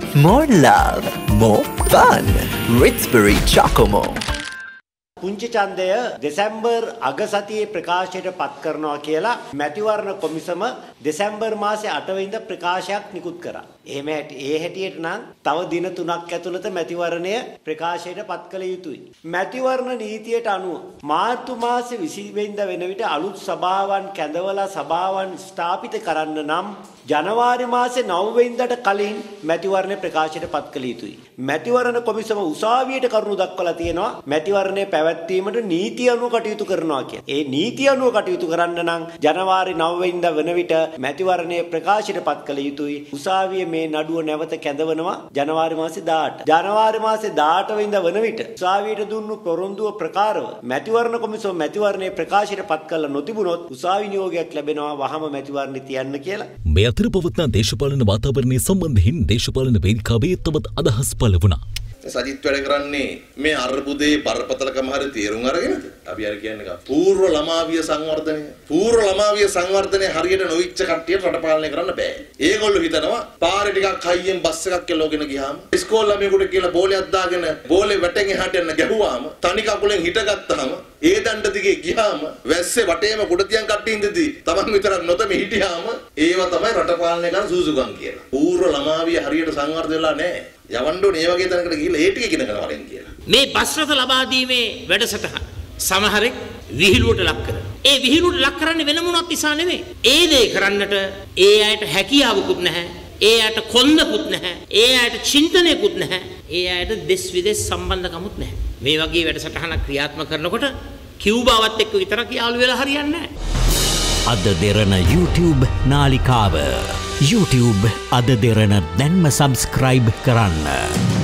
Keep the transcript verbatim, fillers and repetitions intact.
more love, more fun. Ritz-Berry Chocomo. පුංචි ඡන්දය දෙසැම්බර් අග සතියේ ප්‍රකාශයට පත් කරනවා කියලා මැතිවරණ කොමිසම දෙසැම්බර් මාසේ අට වෙනිදා ප්‍රකාශයක් නිකුත් කරා. එහෙම ඒ හැටියට නම් තව දින තුනක් ඇතුළත මැතිවරණය ප්‍රකාශයට පත් කළ යුතුයි. මැතිවරණ නීතියට අනුව මාර්තු මාසේ විසි වෙනිදා වෙන විට අලුත් සභාවන් කැඳවලා සභාවන් ස්ථාපිත කරන්න නම් ජනවාරි මාසේ නව වෙනිදාට කලින් මැතිවරණ ප්‍රකාශයට පත් කළ යුතුයි. මැතිවරණ කොමිසම උසාවියට කරුණු දක්වලා තියෙනවා මැතිවරණය පැවැත්වීමට නීති අනුව කටයුතු කරනවා කියලා. ඒ නීති අනුව කටයුතු කරන්න නම් ජනවාරි නව වෙනිදා වෙන විට මැතිවරණය ප්‍රකාශයට පත් කළ යුතුයි. උසාවියේ මේ නඩුව නැවත කැඳවනවා ජනවාරි මාසේ දාඅට. ජනවාරි මාසේ දාඅට වෙනිදා වෙන විට උසාවියට දුන්නු පොරොන්දුව ප්‍රකාරව මැතිවරණ කොමිසම මැතිවරණය ප්‍රකාශයට පත් කළ නොතිබුණොත් උසාවි නියෝගයක් ලැබෙනවා වහම මැතිවරණය තියන්න කියලා. මේ අතර පවත්නා දේශපාලන වාතාවරණය සම්බන්ධයෙන් දේශපාලන වේදිකාවේ තවත් අදහස් පළ වුණා. සජිත් වැඩ කරන්නේ මේ අර්බුදයේ බරපතළකම හරි තේරුම් අරගෙනද? අපි අර කියන්නේ පූර්ව ළමාවිය සංවර්ධනය. පූර්ව ළමාවිය සංවර්ධනය හරියට නොවිච්ච කට්ටියට රට පාලනය කරන්න බෑ. ඒගොල්ලෝ හිතනවා පාරේ ටිකක් හයියෙන් බස් එකක් කෙලවගෙන ගියාම ඉස්කෝල ළමයෙකුට කියලා බෝලයක් දාගෙන බෝලේ වැටෙන් එහාට යන්න ගැහුවාම තනි කකුලෙන් හිටගත්තාම ඒ දණ්ඩ දිගේ ගියාම වැස්සේ වටේම කුඩතියන් කට්ටිය ඉඳදී තමන් විතරක් නොතම හිටියාම ඒව තමයි රට පාලනය කරන සූසුකම් කියලා. පූර්ව ළමාවිය හරියට සංවර්ධනය වෙලා නැහැ. යවන්න ඕනේ ඒ වගේ තැනකට ගිහිල්ලා ඒ ටික ඉගෙන ගන්න වරෙන් කියලා. මේ බස් රථ ලබා දීමේ වැඩසටහන සමහරෙක් විහිළුවට ලක් කරනවා. ඒ විහිළුවට ලක් කරන්නේ වෙන මොනවත් නිසා නෙමෙයි. ඒ දේ කරන්නට ඒ අයට හැකියාවකුත් නැහැ. ඒ අයට කොන්දකුත් නැහැ. ඒ අයට චින්තනයකුත් නැහැ. ඒ අයට දෙස් විදෙස් සම්බන්ධකමුත් නැහැ. මේ වගේ වැඩසටහනක් ක්‍රියාත්මක කරනකොට කියුබාවත් එක්ක විතරක් යාළු වෙලා හරියන්නේ නැහැ. අද දෙරණ YouTube නාලිකාව YouTube අද දෙරණ දැන්ම සබස්ක්‍රයිබ් කරන්න.